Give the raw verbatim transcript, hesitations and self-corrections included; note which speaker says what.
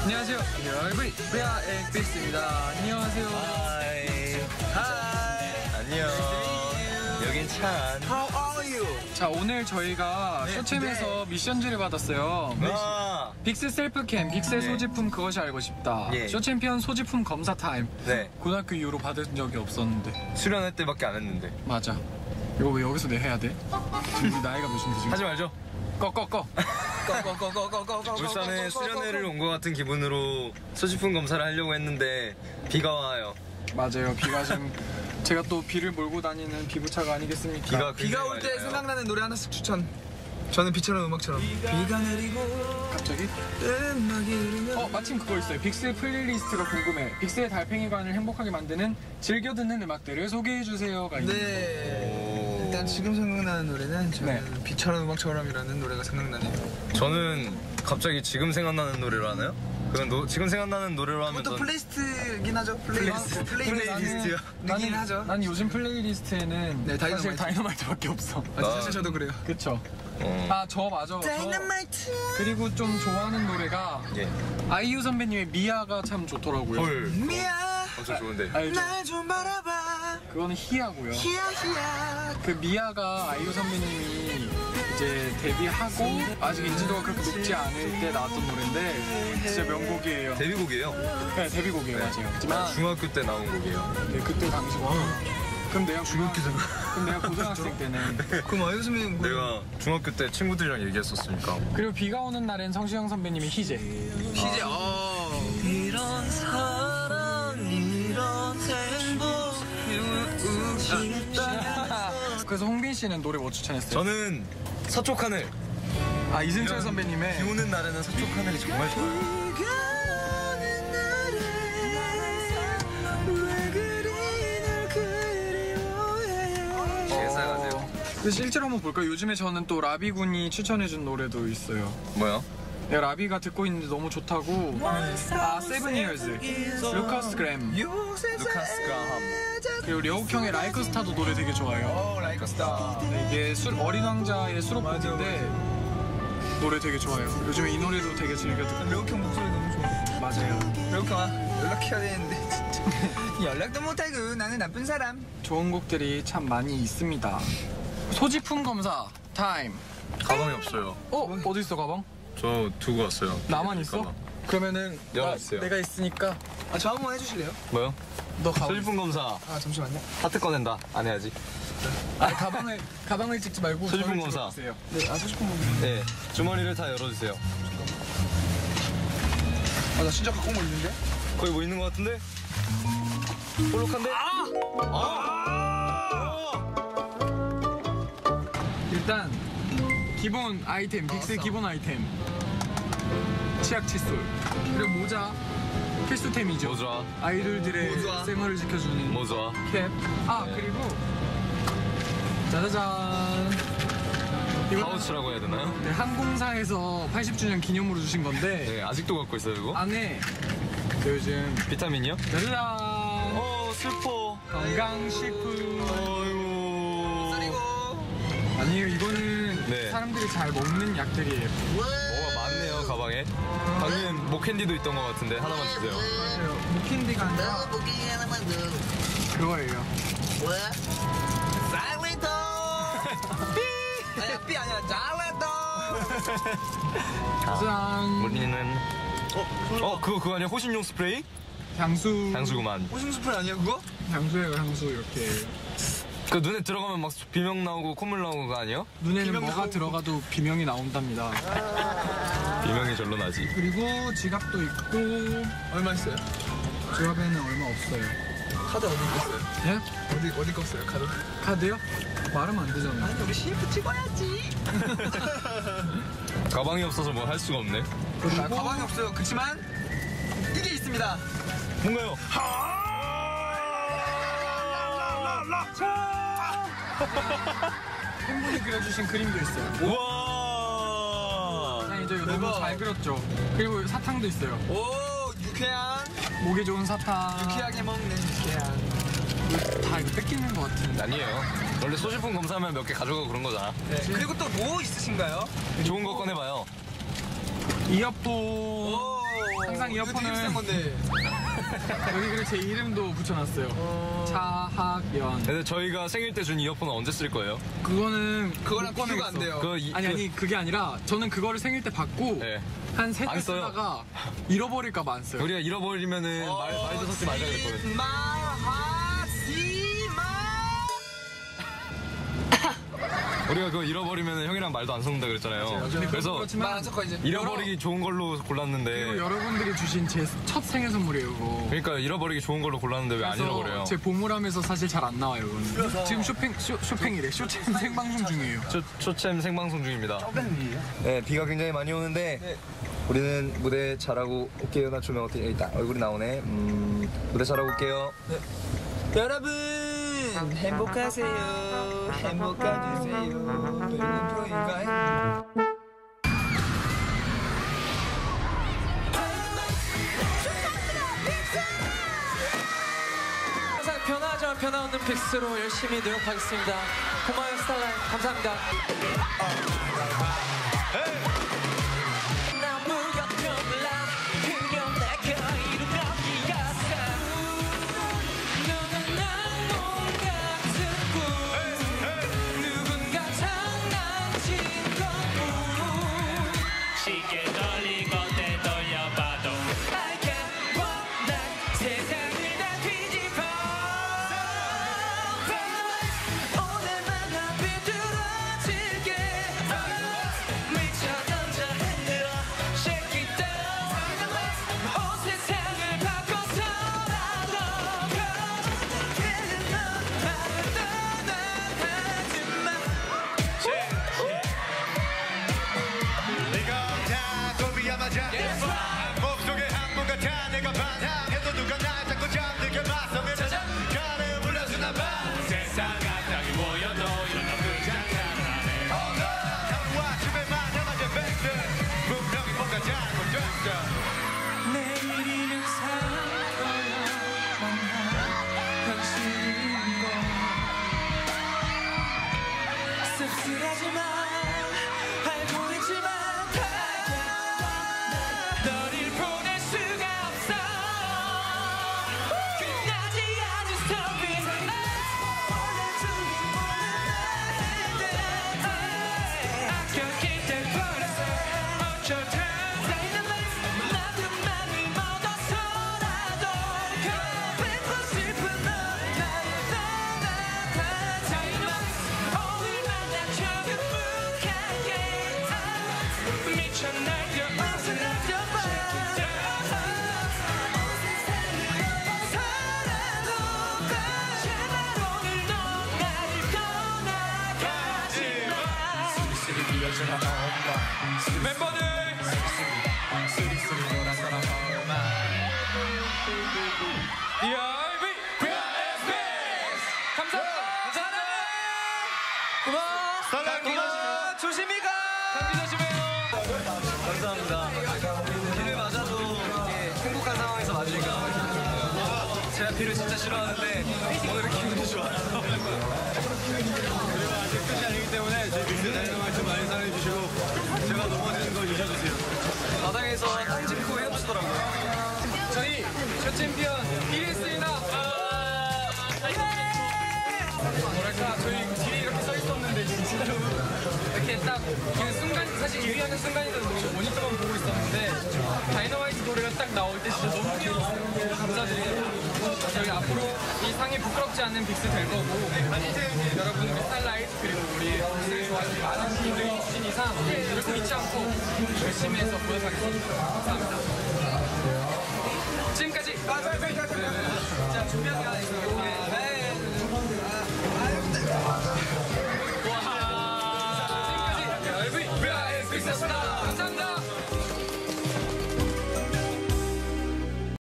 Speaker 1: 안녕하세요. 얼굴 브야 엑비스입니다. 안녕하세요.
Speaker 2: 하이. 하이. 안녕. 여긴 찬.
Speaker 1: How are you? 자, 오늘 저희가
Speaker 2: 네,
Speaker 1: 쇼챔에서
Speaker 2: 네.
Speaker 1: 미션지를 받았어요.
Speaker 2: 아.
Speaker 1: 빅스 셀프캠, 빅스
Speaker 2: 네.
Speaker 1: 소지품 그것이 알고 싶다.
Speaker 2: 예.
Speaker 1: 쇼챔피언 소지품 검사 타임.
Speaker 2: 네.
Speaker 1: 고등학교 이후로 받은 적이 없었는데.
Speaker 2: 수련회 때밖에 안 했는데.
Speaker 1: 맞아. 이거 왜 여기서 내 해야 돼? 지금 우리 나이가 몇인데 지금?
Speaker 2: 하지 말죠.
Speaker 1: 꺼, 꺼, 꺼.
Speaker 2: 울산에 수련회를 온 것 같은 기분으로 소지품 검사를 하려고 했는데 비가 와요.
Speaker 1: 맞아요. 비가 지금 제가 또 비를 몰고 다니는 비부차가 아니겠습니까?
Speaker 2: 비가
Speaker 3: 비가 올 때
Speaker 2: 많이 와요.
Speaker 3: 생각나는 노래 하나씩 추천. 저는 비처럼 음악처럼. 비가 내리고
Speaker 1: 갑자기?
Speaker 3: 음악이 흐르면
Speaker 1: 어, 마침 그거 있어요. 빅스의 플레이리스트가 궁금해. 빅스의 달팽이관을 행복하게 만드는 즐겨 듣는 음악들을 소개해주세요가 있는데.
Speaker 3: 네. 일단 지금 생각나는 노래는 저는
Speaker 1: 네.
Speaker 3: 비처럼 음악처럼이라는 노래가 생각나네요.
Speaker 2: 저는 갑자기 지금 생각나는 노래로 하나요? 그건 노, 지금 생각나는 노래로 하면
Speaker 3: 그것도
Speaker 2: 전
Speaker 3: 플레이리스트긴 하죠. 플레이리스트. 플레이리스트요.
Speaker 1: 나는,
Speaker 3: 느긴 하죠.
Speaker 1: 난 요즘 플레이리스트에는
Speaker 3: 네,
Speaker 1: 사실
Speaker 3: 다이너마이트.
Speaker 1: 다이너마이트밖에 없어.
Speaker 3: 아, 사실 저도 그래요.
Speaker 1: 그쵸?
Speaker 2: 어.
Speaker 1: 아, 저 맞아. 저, 그리고 좀 좋아하는 노래가
Speaker 2: 예.
Speaker 1: 아이유 선배님의 미아가 참 좋더라고요.
Speaker 2: 헐.
Speaker 3: 미야
Speaker 2: 엄청 좋은데.
Speaker 1: 알죠?
Speaker 3: 날 좀 바라봐
Speaker 1: 그거는 희야고요.
Speaker 3: 히야 히야.
Speaker 1: 그 미아가 아이유 선배님이 이제 데뷔하고 아직 인지도가 그렇게 높지 않을 때 나왔던 노래인데 진짜 명곡이에요.
Speaker 2: 데뷔곡이에요.
Speaker 1: 네, 데뷔곡이에요. 맞아요. 하지만
Speaker 2: 중학교 때 나온 곡이에요.
Speaker 1: 네, 그때 당시 와. 그럼 내가 중학교잖아. 그럼 내가 고등학생 때는.
Speaker 3: 그럼 아이유 선배님 뭐
Speaker 2: 내가 중학교 때 친구들이랑 얘기했었으니까.
Speaker 1: 그리고 비가 오는 날엔 성시경 선배님이 희재.
Speaker 3: 희재 어.
Speaker 2: 이런 사랑, 이런 행복.
Speaker 1: 그래서 홍빈 씨는 노래 뭐 추천했어요?
Speaker 2: 저는 서쪽 하늘.
Speaker 1: 아, 이승철 선배님의
Speaker 2: 비 오는 날에는 서쪽 하늘이 정말 좋아요. 제사가세요.
Speaker 1: 근데 실제로 한번 볼까요? 요즘에 저는 또 라비 군이 추천해준 노래도 있어요.
Speaker 2: 뭐야?
Speaker 1: 내가 라비가 듣고 있는데 너무 좋다고. 아, 세븐 이어즈. 루카스 그램.
Speaker 2: 루카스 그라함.
Speaker 1: 그리고 려욱 형의 라이커 스타도 노래 되게 좋아요.
Speaker 3: 어 라이커 스타.
Speaker 1: 네, 이게 술, 어린 왕자의 수록곡인데 노래 되게 좋아요. 요즘에 이 노래도 되게 즐겨 듣고.
Speaker 3: 려욱 형 목소리 너무 좋아.
Speaker 1: 맞아요.
Speaker 3: 려욱 형아 연락해야 되는데 진짜 연락도 못하고 나는 나쁜 사람.
Speaker 1: 좋은 곡들이 참 많이 있습니다. 소지품 검사 타임.
Speaker 2: 가방이 없어요.
Speaker 1: 어? 어디 있어 가방?
Speaker 2: 저 두고 왔어요.
Speaker 1: 나만 있어?
Speaker 2: 가방.
Speaker 1: 그러면은 나,
Speaker 2: 열어주세요.
Speaker 1: 내가 있으니까
Speaker 3: 아 저 한 번 해주실래요?
Speaker 2: 뭐요?
Speaker 1: 너 가방.
Speaker 2: 소지품 검사.
Speaker 3: 아 잠시만요.
Speaker 2: 하트 꺼낸다. 안 해야지.
Speaker 1: 아니, 가방을 가방을 찍지 말고
Speaker 2: 소지품
Speaker 1: 저를
Speaker 2: 검사.
Speaker 1: 찍어주세요.
Speaker 3: 네, 아 소식품 보면.
Speaker 2: 네. 주머니를 다 열어주세요.
Speaker 3: 아나 진짜 갖고 온 거 있는데?
Speaker 2: 거기 뭐 있는 것 같은데? 볼록한데?
Speaker 1: 일단 기본 아이템, 빅스 기본 아이템 치약 칫솔 그리고 모자 필수템이죠.
Speaker 2: 모자.
Speaker 1: 아이돌들의
Speaker 3: 모자.
Speaker 1: 생활을 지켜주는
Speaker 2: 모자.
Speaker 1: 캡. 아 그리고 짜자잔. 이거
Speaker 2: 파우치라고 해야 되나요?
Speaker 1: 네, 항공사에서 팔십 주년 기념으로 주신 건데
Speaker 2: 네. 아직도 갖고 있어요 이거?
Speaker 1: 안에 그 요즘
Speaker 2: 비타민이요?
Speaker 1: 짜자잔
Speaker 2: 어 슬퍼.
Speaker 1: 건강식품.
Speaker 2: 아이고.
Speaker 1: 아니에요, 이거는
Speaker 2: 네.
Speaker 1: 사람들이 잘 먹는 약들이에요.
Speaker 2: 뭐가 많네요 가방에. 방금 목캔디도 있던 것 같은데 하나만 주세요.
Speaker 1: 맞아요. 목캔디가 아니라
Speaker 4: 보기 하나만 더.
Speaker 1: 그거예요.
Speaker 4: 뭐야? 사일렌터.
Speaker 3: 아니야 삐 아니야 잘했다.
Speaker 1: 짠.
Speaker 2: 우리는 어? 어 그거 그거 아니야? 호신용 스프레이?
Speaker 1: 향수.
Speaker 2: 향수구만.
Speaker 3: 호심 스프레이 아니야 그거?
Speaker 1: 향수예요, 향수 이렇게.
Speaker 2: 그 눈에 들어가면 막 비명 나오고 콧물 나오고 그거 아니에요?
Speaker 1: 눈에는
Speaker 3: 비명이
Speaker 1: 뭐가
Speaker 3: 나오고.
Speaker 1: 들어가도 비명이 나온답니다.
Speaker 2: 비명이 절로 나지.
Speaker 1: 그리고 지갑도 있고
Speaker 3: 얼마 있어요?
Speaker 1: 지갑에는 얼마 없어요.
Speaker 3: 카드 어디 있어요?
Speaker 1: 예?
Speaker 3: 어디 어디 거 없어요 카드?
Speaker 1: 카드요? 말하면 안 되잖아요.
Speaker 3: 아니 우리 씨에프 찍어야지.
Speaker 2: 가방이 없어서 뭐 할 수가 없네.
Speaker 3: 아, 가방이 없어요. 그렇지만 이게 있습니다.
Speaker 2: 뭔가요?
Speaker 1: 팬분이 그려주신 그림도 있어요.
Speaker 2: 우와.
Speaker 1: 아니, 저 이거 너무
Speaker 3: 대박.
Speaker 1: 잘 그렸죠. 그리고 사탕도 있어요.
Speaker 3: 오 유쾌한
Speaker 1: 목에 좋은 사탕.
Speaker 3: 유쾌하게 먹는 유쾌한.
Speaker 1: 다 이거 뺏기는 것 같은.
Speaker 2: 아니에요. 원래 소지품 검사하면 몇 개 가져가고 그런 거잖아.
Speaker 3: 네. 그리고 또 뭐 있으신가요?
Speaker 2: 좋은 거 꺼내봐요.
Speaker 1: 이어폰.
Speaker 3: 오.
Speaker 1: 항상 항상
Speaker 3: 이거 되게 비싼
Speaker 1: 이어폰을
Speaker 3: 건데.
Speaker 1: 여기 그리고 제 이름도 붙여놨어요. 차학연.
Speaker 2: 근데 저희가 생일 때 준 이어폰은 언제 쓸 거예요?
Speaker 1: 그거는
Speaker 3: 그거랑
Speaker 1: 못
Speaker 3: 비교가 안
Speaker 1: 꺼내겠어.
Speaker 3: 돼요.
Speaker 2: 그거 이,
Speaker 1: 아니 아니 그게 아니라 저는 그거를 생일 때 받고
Speaker 2: 네.
Speaker 1: 한 세 달
Speaker 2: 안 써요.
Speaker 1: 쓰다가 잃어버릴까봐 안 써요.
Speaker 2: 우리가 잃어버리면은 말, 말도 섞지 말자 그랬거든. 우리가 그거 잃어버리면 형이랑 말도 안 섞는다 그랬잖아요. 그래서
Speaker 1: 그렇지만
Speaker 3: 말안 섞어 이제.
Speaker 2: 잃어버리기 좋은 걸로
Speaker 1: 그리고
Speaker 2: 골랐는데
Speaker 1: 여러분들이 주신 제 첫 생일 선물이에요. 그거.
Speaker 2: 그러니까 잃어버리기 좋은 걸로 골랐는데 왜 안
Speaker 1: 그래서
Speaker 2: 잃어버려요?
Speaker 1: 제 보물함에서 사실 잘 안 나와요. 이거는. 지금 쇼핑 쇼, 쇼핑이래. 쇼챔 생방송 중이에요.
Speaker 2: 초, 초챔 생방송 중입니다. 네, 비가 굉장히 많이 오는데 우리는 무대 잘하고 올게요. 나 조명 어떻게 일단 얼굴이 나오네. 음, 무대 잘하고 올게요.
Speaker 3: 여러분 행복하세요. 행복해주세요. 배운 프로인가요?
Speaker 5: 항상 변화하지 않은 변화없는 빅스로 열심히 노력하겠습니다. 고마워요 스타라이트. 감사합니다.
Speaker 6: 쉽게 돌리고 되돌려봐도
Speaker 5: 세상을 다 뒤집어 오늘만 비뚤어질게 미쳐 던져 흔들어 Shake it down 온 세상을 바꿔서라도 그는 넌 나를 떠나가지마
Speaker 7: 네가 다 고비야 맞아 목속에 항문 같아 내가 반항해도 누가 날 자꾸 잠들게 맞서면 가는 불러주나 봐 세상 악당이 모여도 이런 나쁜 장난을 하네 하루와 집에만 남아진 팩트 분명히 뭔가 잘못됐어
Speaker 5: 내일이면 살거야 현실인 걸 씁쓸하지만 알고 있지만 너를 보낼 수가 없어 끝나지 않은 스토리 원해주긴 원하는데 아껴질 때 버렸어 어쩌다 나도 맘을 먹어서라도 갚고 싶은 너 나를 떠나가지마 오늘만 나 정확하게 미쳐 날뛰어 어서 날뛰어봐 살아도 제발 오늘도 나를 떠나가지마 멤버들 디아이비 감사합니다. 고마워. 고마워. 조심히 가. 감기 조심해요.
Speaker 2: 감사합니다. 비를 맞아도 이렇게 행복한 상황에서 맞으니까 제가 비를 진짜 싫어하는데 오늘은 기분이 좋아요.
Speaker 1: 그리고 아직 끝이 아니기 때문에 제 빅스 다이너마이트 많이 사랑해주시고 제가 넘어지는 거 잊어주세요.
Speaker 2: 바닥에서 땅 짚고 헤엄치더라고요.
Speaker 1: 저희 쇼챔피언 일 위 했습니다. 뭐랄까 저희 뒤에 이렇게 서 있었는데 진짜로 이렇게 딱 그 순간 사실 일 위 하는 순간에도 모니터만 보고 있었는데 다이너마이트 노래가 딱 나올 때 진짜 너무 귀여웠어요. 감사드리고 저희 앞으로 이 상이 부끄럽지 않는 빅스 될 거고 여러분 우리 스타일라이트 그리고 우리 빅스를 좋아하시는 많은 분들이 주신 이상 이렇게 잊지 않고 열심히 해서 보여드리겠습니다. 감사합니다.